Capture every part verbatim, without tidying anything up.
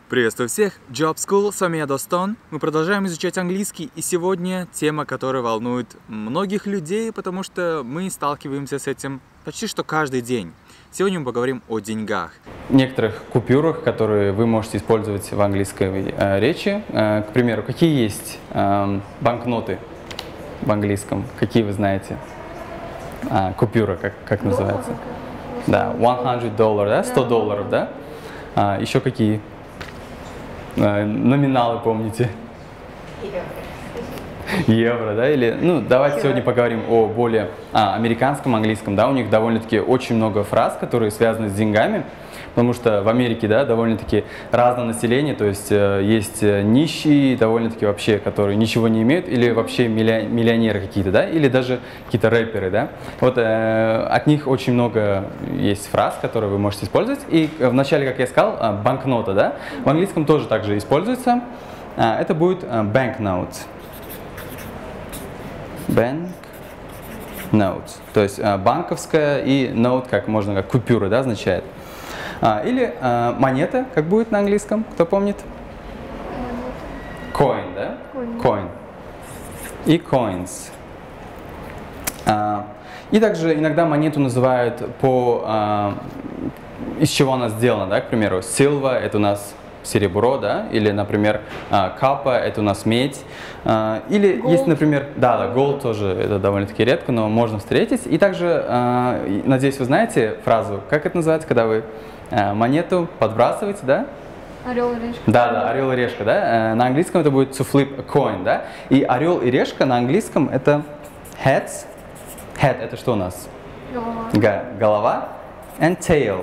Приветствую всех! Job School, с вами я, Достон. Мы продолжаем изучать английский, и сегодня тема, которая волнует многих людей, потому что мы сталкиваемся с этим почти что каждый день. Сегодня мы поговорим о деньгах. Некоторых купюрах, которые вы можете использовать в английской э, речи. Э, к примеру, какие есть э, банкноты в английском? Какие вы знаете? А, купюра, как, как называется? Да, сто долларов, да? сто долларов, да? А, еще какие? А, номиналы помните? Евро, да? Или, ну, давайте Евро. Сегодня поговорим о более а, американском английском, да? У них довольно-таки очень много фраз, которые связаны с деньгами. Потому что в Америке, да, довольно-таки разное население, то есть э, есть нищие, довольно-таки вообще, которые ничего не имеют, или вообще миллионеры какие-то, да, или даже какие-то рэперы, да. Вот э, от них очень много есть фраз, которые вы можете использовать. И вначале, как я сказал, э, банкнота, да, в английском тоже также используется. Э, это будет э, banknote. Banknote. То есть э, банковская и note, как можно, как купюра, да, означает. Или э, монета, как будет на английском, кто помнит? Coin, да? Coin. Coin. И coins. А, и также иногда монету называют по, а, из чего она сделана, да, к примеру, silver – это у нас серебро, да, или, например, copper – это у нас медь. Или gold. Есть, например, да, да, gold тоже, это довольно-таки редко, но можно встретить. И также, надеюсь, вы знаете фразу, как это называется, когда вы монету подбрасываете, да? Орел и решка. Да, да, орел и решка, да. На английском это будет to flip a coin, да. И орел и решка на английском это heads. Head – это что у нас? Голова. Г голова. And tail.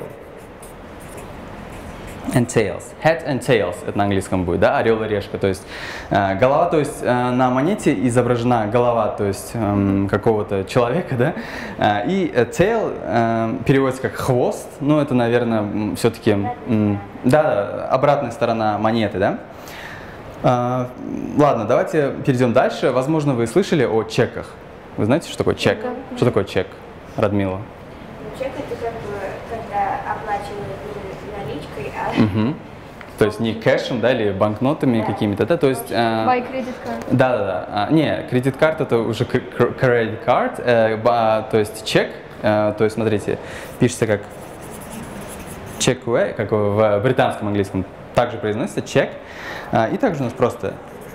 And tails. Head and tails – это на английском будет, да, орел и решка. То есть э, голова, то есть э, на монете изображена голова, то есть э, какого-то человека, да, э, и tail э, переводится как хвост, ну это, наверное, все-таки, э, да, обратная сторона монеты, да. Э, ладно, давайте перейдем дальше. Возможно, вы слышали о чеках. Вы знаете, что такое чек? Да. Что такое чек, Радмила? Чек – это как бы, когда оплачивают наличкой, а… Угу. То есть не кэшем, да, или банкнотами да. какими-то, да, то есть… Э, Buy credit card. Да, да, да. А, не, credit card это уже credit card, э, ба, то есть чек, э, то есть смотрите, пишется как check away, как в британском английском, также произносится чек, э, и также у нас просто…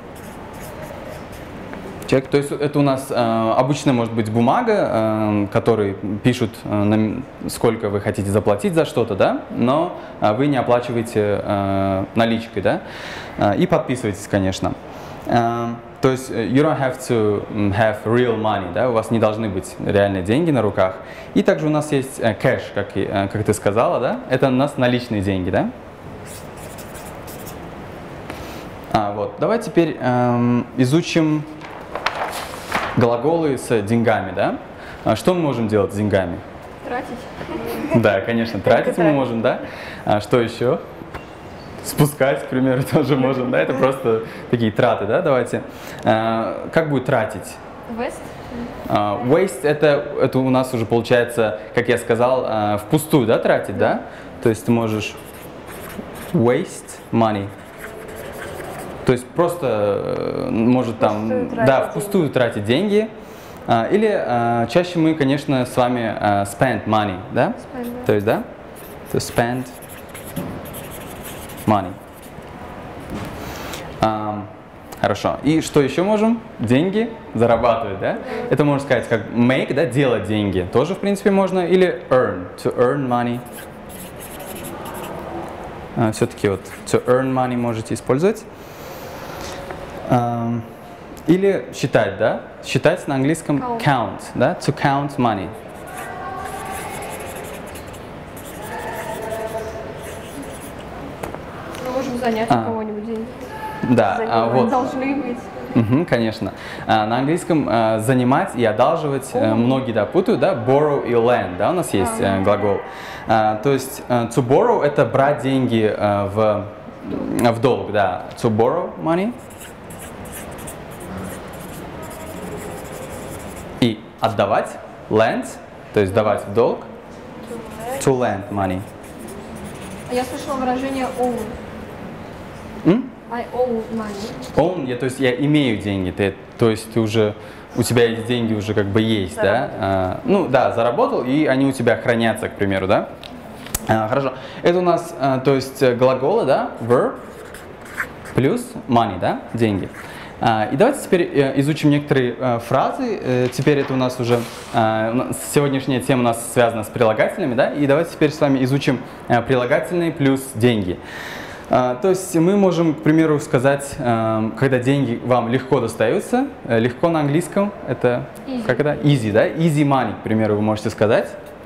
Чек, то есть это у нас э, обычно может быть бумага, э, которой пишут, э, на, сколько вы хотите заплатить за что-то, да, но э, вы не оплачиваете э, наличкой, да, э, и подписываетесь, конечно. Э, то есть you don't have to have real money, да, у вас не должны быть реальные деньги на руках. И также у нас есть э, кэш, как, э, как ты сказала, да, это у нас наличные деньги, да. А, вот, давай теперь э, изучим глаголы с деньгами, да? А что мы можем делать с деньгами? Тратить. Да, конечно, тратить мы можем, да? А что еще? Спускать, к примеру, тоже можем, да? Это просто такие траты, да? Давайте. А, как будет тратить? Waste. А, waste это, это у нас уже получается, как я сказал, а, впустую, да, тратить, да? То есть ты можешь waste money. То есть просто может там, да, впустую тратить деньги. А, или а, чаще мы, конечно, с вами а, spend money, да? Spend, да. То есть, да? To spend money. А, хорошо. И что еще можем? Деньги зарабатывать, да? Это можно сказать как make, да, делать деньги. Тоже, в принципе, можно. Или earn, to earn money. А, все-таки вот to earn money можете использовать. Um, или считать, да? Считать на английском count, count, да? To count money. Мы можем занять а. у кого-нибудь деньги. Да, а, вот. Должны быть. Угу, конечно. А, на английском а, занимать и одалживать а, многие, да, путают, да? Borrow и lend, да? У нас есть а. а, глагол. А, то есть а, to borrow это брать деньги а, в, в долг, да? To borrow money. И отдавать, lend, то есть давать в долг, to lend money. А я слышала выражение own. I own money. Own, я, то есть я имею деньги, ты, то есть ты уже, у тебя эти деньги уже как бы есть, да? А, ну да, заработал, и они у тебя хранятся, к примеру, да? А, хорошо. Это у нас, а, то есть глаголы, да? Verb плюс money, да? Деньги. А, и давайте теперь э, изучим некоторые э, фразы. Э, теперь это у нас уже, э, сегодняшняя тема у нас связана с прилагательными, да? И давайте теперь с вами изучим э, прилагательные плюс деньги. А, то есть мы можем, к примеру, сказать, э, когда деньги вам легко достаются, э, легко на английском, это Easy. как это? Easy, да? Easy money, к примеру, вы можете сказать.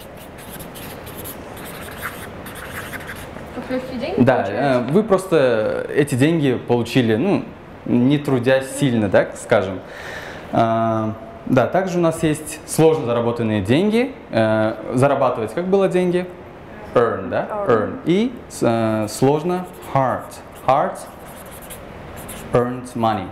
Как легкие деньги Да, получаются? э, вы просто эти деньги получили, ну, не трудясь сильно, так скажем. А, да, также у нас есть сложно заработанные деньги. Э, зарабатывать, как было деньги? Earn, да? Earn. И э, сложно hard. Hard earned money.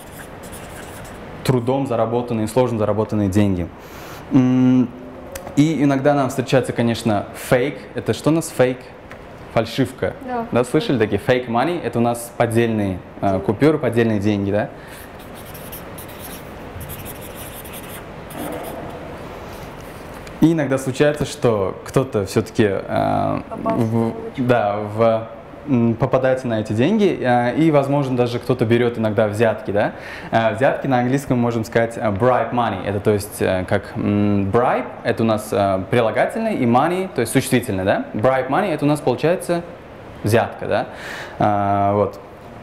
Трудом заработанные, сложно заработанные деньги. М, И иногда нам встречается, конечно, fake. Это что у нас fake? Фальшивка. Да. Да, слышали такие? Fake money. Это у нас поддельные э, купюры, поддельные деньги, да? И иногда случается, что кто-то все-таки э, в, да, в, м, попадается на эти деньги, э, и, возможно, даже кто-то берет иногда взятки. Да? Э, взятки на английском можем сказать э, bribe money. Это то есть э, как м, bribe, это у нас э, прилагательное, и money, то есть существительное. Да? Bribe money, это у нас получается взятка. Да? Э, вот.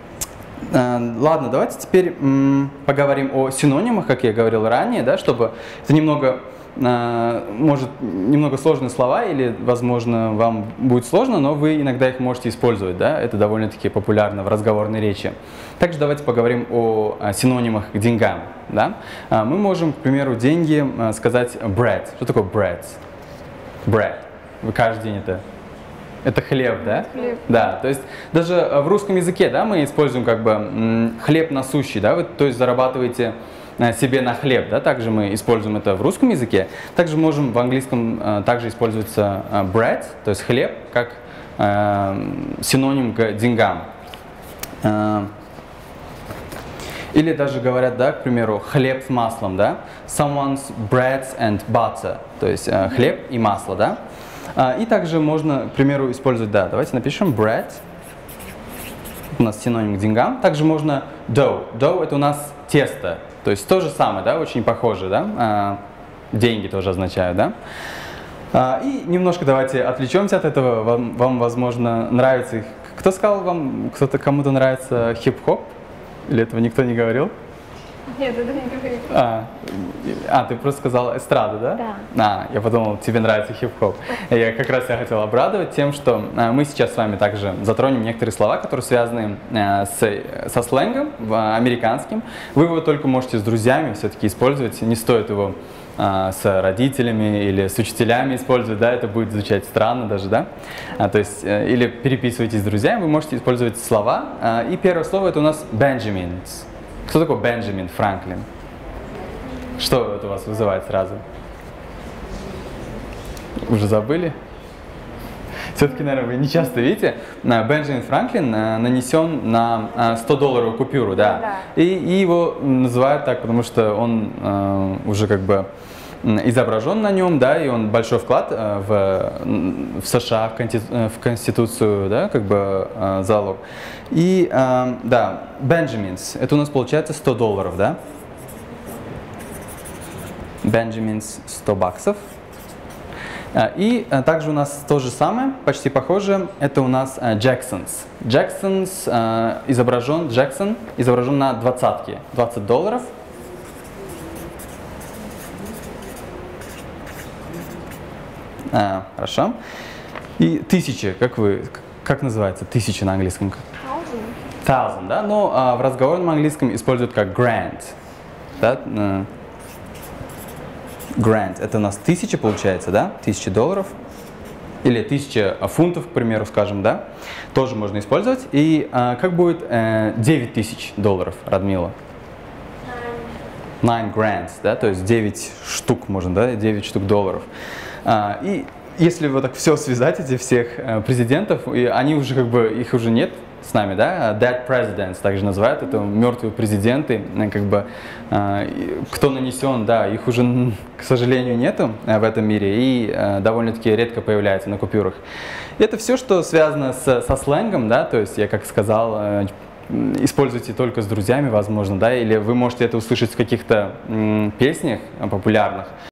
Э, Ладно, давайте теперь м, поговорим о синонимах, как я говорил ранее, да, чтобы это немного... Может, немного сложные слова, или, возможно, вам будет сложно, но вы иногда их можете использовать, да? Это довольно-таки популярно в разговорной речи. Также давайте поговорим о синонимах к деньгам, да? Мы можем, к примеру, деньги сказать bread. Что такое bread? Bread. Вы каждый день это... Это хлеб, да? Хлеб. Да, то есть даже в русском языке, да, мы используем как бы м, хлеб насущий, да? Вы, то есть зарабатываете себе на хлеб, да, также мы используем это в русском языке. Также можем в английском э, также используется э, bread, то есть хлеб, как э, синоним к деньгам. Э, или даже говорят, да, к примеру, хлеб с маслом, да, someone's bread and butter, то есть э, хлеб и масло, да. Э, и также можно, к примеру, использовать, да, давайте напишем bread, у нас синоним к деньгам. Также можно dough, dough это у нас тесто. То есть то же самое, да, очень похоже, да, а, деньги тоже означают, да. А, и немножко давайте отвлечемся от этого, вам, вам возможно, нравится, кто сказал вам, кто-то, кому-то нравится хип-хоп? Или этого никто не говорил? Нет, это не говорит. А, а, ты просто сказала эстрада, да? Да. А, я подумал, тебе нравится хип-хоп. Я как раз я хотел обрадовать тем, что а, мы сейчас с вами также затронем некоторые слова, которые связаны а, с, со сленгом в, американским. Вы его только можете с друзьями все-таки использовать, не стоит его а, с родителями или с учителями использовать, да, это будет звучать странно даже, да? А, то есть, а, или переписывайтесь с друзьями, вы можете использовать слова. А, и первое слово это у нас Benjamins. Кто такой Бенджамин Франклин? Что это у вас вызывает сразу? Уже забыли? Все-таки, наверное, вы не часто видите. Бенджамин Франклин нанесен на сто-долларовую купюру, да. Да. И, и его называют так, потому что он э, уже как бы изображен на нем, да, и он большой вклад э, в, в США, в, конти, в Конституцию, да, как бы э, залог. И, э, да, Benjamins, это у нас получается сто долларов, да? Benjamins сто баксов. И также у нас то же самое, почти похоже, это у нас Jacksons. Jacksons изображен, Jackson изображен на двадцатке, двадцать долларов. А, хорошо. И тысяча, как вы, как называется тысяча на английском? Thousand. Thousand, да, но а, в разговорном английском используют как grand. Да? Grand, это у нас тысяча получается, да, тысяча долларов. Или тысяча фунтов, к примеру, скажем, да, тоже можно использовать. И а, как будет э, девять тысяч долларов, Радмила? nine grand, да, то есть девять штук можно, да, девять штук долларов. И если вот так все связать, эти всех президентов, и они уже как бы, их уже нет с нами, да, dead presidents также называют, это мертвые президенты, как бы, кто нанесен, да, их уже, к сожалению, нету в этом мире и довольно-таки редко появляется на купюрах. Это все, что связано с, со сленгом, да, то есть я, как сказал, используйте только с друзьями, возможно, да, или вы можете это услышать в каких-то песнях популярных.